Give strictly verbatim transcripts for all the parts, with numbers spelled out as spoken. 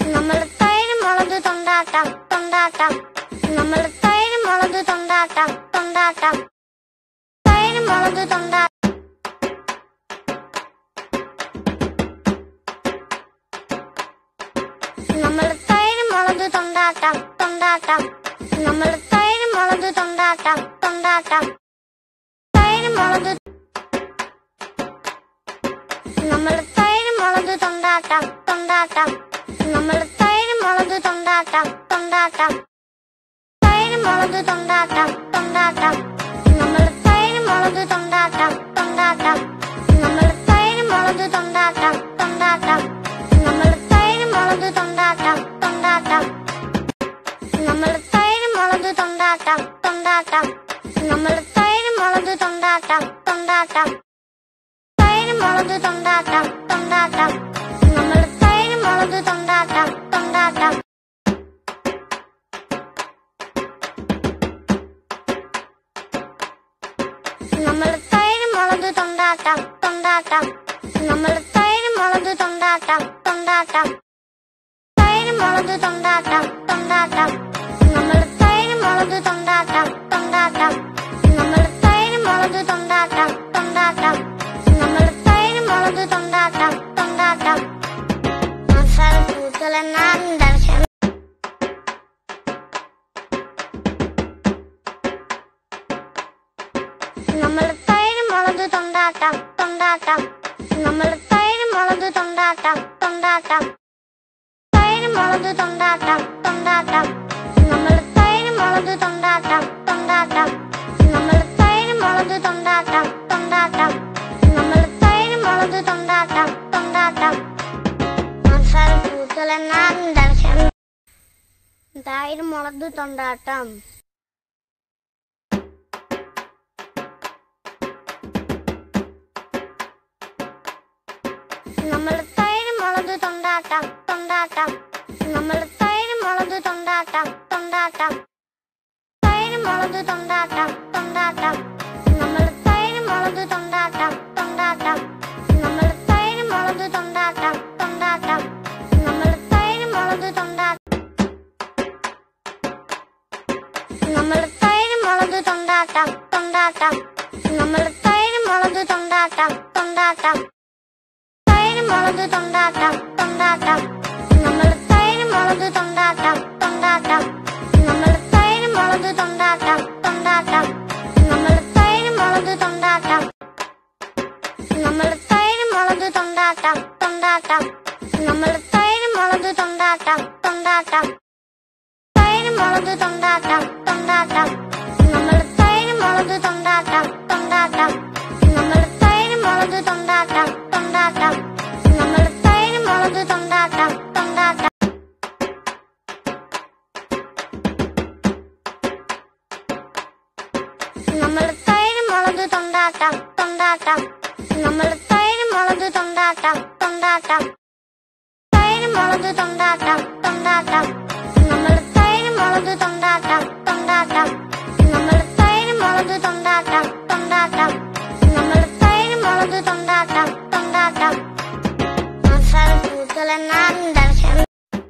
നമ്മൾ തൈര് മുളക് തൊണ്ടാട്ടം തൊണ്ടാട്ടം നമ്മൾ തൈര് മുളക് തൊണ്ടാട്ടം തൊണ്ടാട്ടം തൈര് മുളക് തൊണ്ടാട്ടം നമ്മൾ തൈര് മുളക് തൊണ്ടാട്ടം തൊണ്ടാട്ടം നമ്മൾ തൈര് മുളക് തൊണ്ടാട്ടം തൊണ്ടാട്ടം തൈര് മുളക് നമ്മൾ തൈര് മുളക് തൊണ്ടാട്ടം തൊണ്ടാട്ടം നമ്മൾ തൈര് മുളക് തൊണ്ടാട്ടം തൊണ്ടാട്ടം തൈര് മുളക് തൊണ്ടാട്ടം തൊണ്ടാട്ടം നമ്മൾ തൈര് മുളക് തൊണ്ടാട്ടം തൊണ്ടാട്ടം നമ്മൾ തൈര് മുളക് തൊണ്ടാട്ടം തൊണ്ടാട്ടം നമ്മൾ തൈര് മുളക് തൊണ്ടാട്ടം തൊണ്ടാട്ടം നമ്മൾ തൈര് മുളക് തൊണ്ടാട്ടം തൊണ്ടാട്ടം നമ്മൾ തൈര് മുളക് തൊണ്ടാട്ടം തൊണ്ടാട്ടം തൈര് മുളക് തൊണ്ടാട്ടം തൊണ്ടാട്ടം നമ്മൾ തൈര് മുളക് തൊണ്ടാട്ടം തൊണ്ടാട്ടം നമ്മൾ തൈര് മുളക് തൊണ്ടാട്ടം തൊണ്ടാട്ടം നമ്മൾ തൈര് മുളക് തൊണ്ടാട്ടം തൊണ്ടാട്ടം തൈര് മുളക് തൊണ്ടാട്ടം തൊണ്ടാട്ടം നമ്മൾ തൈര് മുളക് തൊണ്ടാട്ടം തൊണ്ടാട്ടം നമ്മൾ തൈര് മുളക് തൊണ്ടാട്ടം തൊണ്ടാട്ടം നമ്മൾ തൈര് മുളക് തൊണ്ടാട്ടം തൊണ്ടാട്ടം മസാല കൂട്ടലെന്നാൻ ദർശനം നമ്മൾ തൈര് മുളക് തൊണ്ടാട്ടം തൊണ്ടാട്ടം നമ്മൾ തൈര് മുളക് തൊണ്ടാട്ടം തൊണ്ടാട്ടം തൈര് മുളക് തൊണ്ടാട്ടം തൊണ്ടാട്ടം നമ്മൾ തൈര് മുളക് തൊണ്ടാട്ടം തൊണ്ടാട്ടം നമ്മൾ തൈര് മുളക് തൊണ്ടാട്ടം തൊണ്ടാട്ടം നമ്മൾ തൈര് മുളക് തൊണ്ടാട്ടം തൊണ്ടാട്ടം മസാല കൂട്ടലെന്നാൻ ദർശനം തൈര് മുളക് തൊണ്ടാട്ടം നമ്മൾ തൈര് മുളക് തൊണ്ടാട്ടം തൊണ്ടാട്ടം നമ്മൾ തൈര് മുളക് തൊണ്ടാട്ടം തൊണ്ടാട്ടം തൈര് മുളക് തൊണ്ടാട്ടം തൊണ്ടാട്ടം നമ്മൾ തൈര് മുളക് തൊണ്ടാട്ടം തൊണ്ടാട്ടം നമ്മൾ തൈര് മുളക് തൊണ്ടാട്ടം തൊണ്ടാട്ടം നമ്മൾ തൈര് മുളക് തൊണ്ടാട്ടം നമ്മൾ തൈര് മുളക് തൊണ്ടാട്ടം തൊണ്ടാട്ടം നമ്മൾ തൈര് മുളക് തൊണ്ടാട്ടം തൊണ്ടാട്ടം തൈര് മുളക് തൊണ്ടാട്ടം തൊണ്ടാട്ടം നമ്മൾ തൈര് മുളക് തൊണ്ടാട്ടം തൊണ്ടാട്ടം നമ്മൾ തൈര് മുളക് തൊണ്ടാട്ടം തൊണ്ടാട്ടം നമ്മൾ തൈര് മുളക് തൊണ്ടാട്ടം നമ്മൾ തൈര് മുളക് തൊണ്ടാട്ടം തൊണ്ടാട്ടം നമ്മൾ തൈര് മുളക് തൊണ്ടാട്ടം തൊണ്ടാട്ടം തൈര് മുളക് തൊണ്ടാട്ടം തൊണ്ടാട്ടം നമ്മൾ തൈര് മുളക് തൊണ്ടാട്ടം തൊണ്ടാട്ടം നമ്മൾ തൈര് മുളക് തൊണ്ടാട്ടം തൊണ്ടാട്ടം നമ്മൾ തൈര് മുളക് തൊണ്ടാട്ടം തൊണ്ടാട്ടം നമ്മൾ തൈര് മുളക് തൊണ്ടാട്ടം തൊണ്ടാട്ടം നമ്മൾ തൈര് മുളക് തൊണ്ടാട്ടം തൊണ്ടാട്ടം തൈര് മുളക് തൊണ്ടാട്ടം തൊണ്ടാട്ടം നമ്മൾ തൈര് മുളക് തൊണ്ടാട്ടം തൊണ്ടാട്ടം നമ്മൾ തൈര് മുളക് തൊണ്ടാട്ടം തൊണ്ടാട്ടം നമ്മൾ തൈര് മുളക് തൊണ്ടാട്ടം തൊണ്ടാട്ടം മസാല കൂട്ടലെന്നാൻ ദർശനം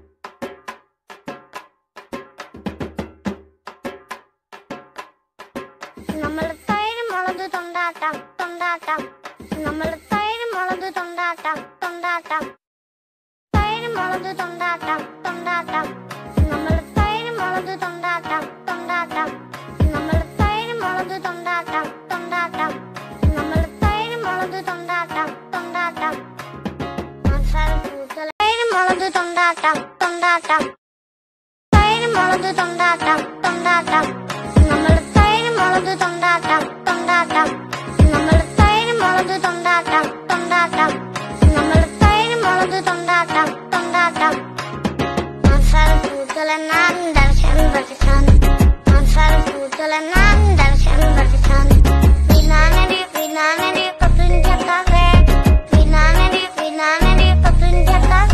നമ്മൾ തൈര് മുളക് തൊണ്ടാട്ടം തൊണ്ടാട്ടം നമ്മൾ തൈര് മുളക് തൊണ്ടാട്ടം തൊണ്ടാട്ടം തൈര് മുളക് തൊണ്ടാട്ടം തൊണ്ടാട്ടം നമ്മൾ തൈര് മുളക് തൊണ്ടാട്ടം തൊണ്ടാട്ടം നമ്മൾ തൈര് മുളക് തൊണ്ടാട്ടം തൊണ്ടാട്ടം നമ്മൾ തൈര് മുളക് തൊണ്ടാട്ടം തൊണ്ടാട്ടം മസാല കൂട്ടൽ തൈര് മുളക് തൊണ്ടാട്ടം തൊണ്ടാട്ടം തൈര് മുളക് തൊണ്ടാട്ടം തൊണ്ടാട്ടം നമ്മൾ തൈര് മുളക് തൊണ്ടാട്ടം തൊണ്ടാട്ടം നമ്മൾ തൈര് മുളക് തൊണ്ടാട്ടം തൊണ്ടാട്ടം നമ്മൾ തൈര് മുളക് തൊണ്ടാട്ടം തൊണ്ടാട്ടം മസാല കൂട്ടലെന്നാൻ ദർശനം പഠിക്കാൻ മസാല കൂട്ടലെന്നാൻ ദർശനം പഠിക്കാൻ വിനാനടി വിനാനടി പത്തുഞ്ചക്കാവേ വിനാനടി വിനാനടി പത്തുഞ്ചക്കാവേ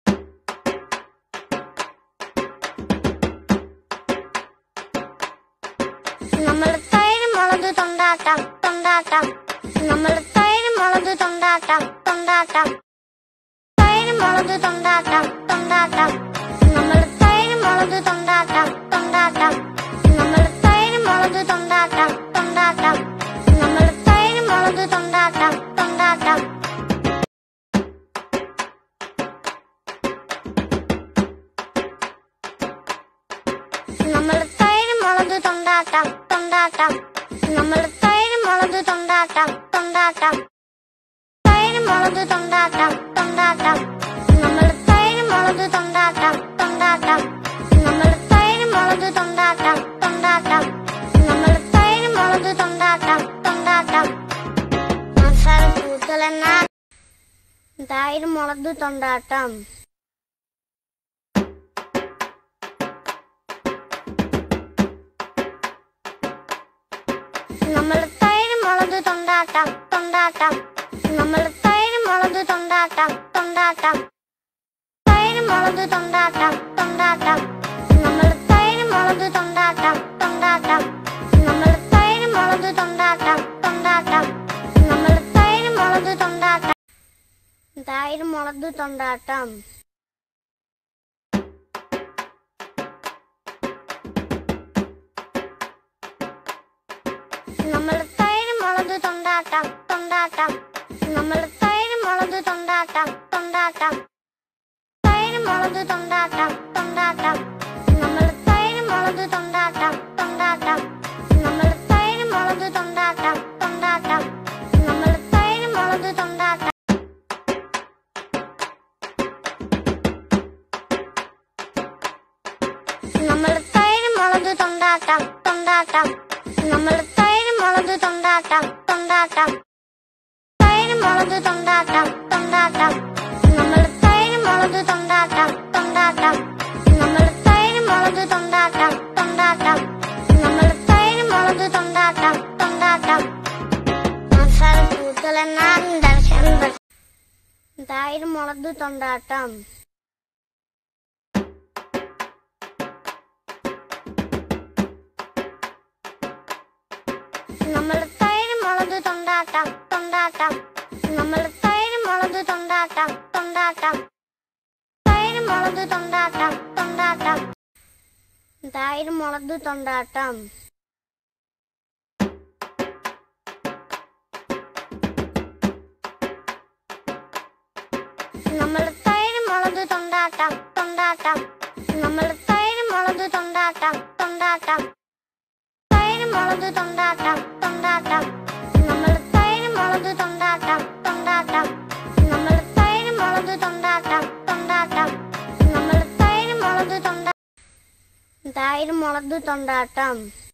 നമ്മൾ തൈര് മുളക് തൊണ്ടാട്ടം തൊണ്ടാട്ടം നമ്മൾ തൈര് മുളക് തൊണ്ടാട്ടം തൊണ്ടാട്ടം തൈര് മുളക് തൊണ്ടാട്ടം തൊണ്ടാട്ടം മുളക് തൊണ്ടാട്ടം തൊണ്ടാട്ടം നമ്മൾ തൈര് മുളക് തൊണ്ടാട്ടം തൊണ്ടാട്ടം നമ്മൾ തൈര് മുളക് തൊണ്ടാട്ടം തൊണ്ടാട്ടം നമ്മൾ തൈര് മുളക് തൊണ്ടാട്ടം തൊണ്ടാട്ടം നമ്മൾ തൈര് മുളക് തൊണ്ടാട്ടം തൊണ്ടാട്ടം തൈര് മുളക് തൊണ്ടാട്ടം തൊണ്ടാട്ടം നമ്മൾ തൈര് മുളക് തൊണ്ടാട്ടം തൊണ്ടാട്ടം നമ്മൾ തൈര് മുളക് തൊണ്ടാട്ടം തൊണ്ടാട്ടം നമ്മൾ തൈര് മുളക് തൊണ്ടാട്ടം തൊണ്ടാട്ടം മസാല കൂടുതലെന്നാൽ തൈര് മുളക് തൊണ്ടാട്ടം നമ്മൾ തൈര് മുളക് തൊണ്ടാട്ടം തൊണ്ടാട്ടം നമ്മൾ തൈര് മുളക് തൊണ്ടാട്ടം തൊണ്ടാട്ടം തൈര് മുളക് തൊണ്ടാട്ടം തൊണ്ടാട്ടം നമ്മൾ തൈര് മുളക് തൊണ്ടാട്ടം തൊണ്ടാട്ടം നമ്മൾ തൈര് മുളക് തൊണ്ടാട്ടം തൊണ്ടാട്ടം നമ്മൾ തൈര് മുളക് തൊണ്ടാട്ടം തൈര് മുളക് തൊണ്ടാട്ടം നമ്മൾ തൈര് മുളക് തൊണ്ടാട്ടം തൊണ്ടാട്ടം നമ്മൾ തൈര് മുളക് തൊണ്ടാട്ടം തൊണ്ടാട്ടം തൈര് മുളക് തൊണ്ടാട്ടം തൊണ്ടാട്ടം നമ്മൾ തൈര് മുളക് തൊണ്ടാട്ടം തൊണ്ടാട്ടം നമ്മൾ തൈര് മുളക് തൊണ്ടാട്ടം തൊണ്ടാട്ടം നമ്മൾ തൈര് മുളക് തൊണ്ടാട്ടം നമ്മൾ തൈര് മുളക് തൊണ്ടാട്ടം തൊണ്ടാട്ടം നമ്മൾ തൈര് മുളക് തൊണ്ടാട്ടം തൊണ്ടാട്ടം തൈര് മുളക് തൊണ്ടാട്ടം തൊണ്ടാട്ടം നമ്മൾ തൈര് മുളക് തൊണ്ടാട്ടം തൊണ്ടാട്ടം നമ്മൾ തൈര് മുളക് തൊണ്ടാട്ടം തൊണ്ടാട്ടം നമ്മൾ തൈര് മുളക് തൊണ്ടാട്ടം തൊണ്ടാട്ടം മസാല കൂടുതലെന്നാൽ ദർശനം തൈര് മുളക് തൊണ്ടാട്ടം നമ്മൾ തൈര് മുളക് തൊണ്ടാട്ടം തൊണ്ടാട്ടം നമ്മൾ തൈര് മുളക് തൊണ്ടാട്ടം തൊണ്ടാട്ടം തൈര് മുളക് തൊണ്ടാട്ടം തൊണ്ടാട്ടം തൈര് മുളക് തൊണ്ടാട്ടം നമ്മൾ തൈര് മുളക് തൊണ്ടാട്ടം തൊണ്ടാട്ടം നമ്മൾ തൈര് മുളക് തൊണ്ടാട്ടം തൊണ്ടാട്ടം തൈര് മുളക് തൊണ്ടാട്ടം തൊണ്ടാട്ടം നമ്മൾ തൈര് മുളക് തൊണ്ടാട്ടം തൊണ്ടാട്ടം നമ്മൾ തൈര് മുളക് തൊണ്ടാട്ടം തൊണ്ടാട്ടം നമ്മൾ തൈര് മുളക് തൊണ്ട തൈര് മുളക് തൊണ്ടാട്ടം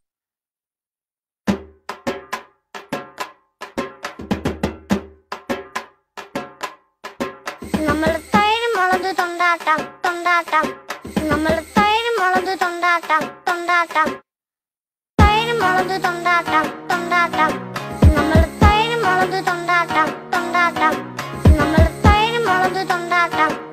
നമ്മൾ തൈര് മുളക് തൊണ്ടാട്ടം തൊണ്ടാട്ടം നമ്മൾ തൈര് മുളക് തൊണ്ടാട്ടം തൊണ്ടാട്ടം തൈര് മുളക് തൊണ്ടാട്ടം തൊണ്ടാട്ടം നമ്മൾ തൈര് മുളക് തൊണ്ടാട്ടം തൊണ്ടാട്ടം നമ്മൾ തൈര് മുളക് തൊണ്ടാട്ടം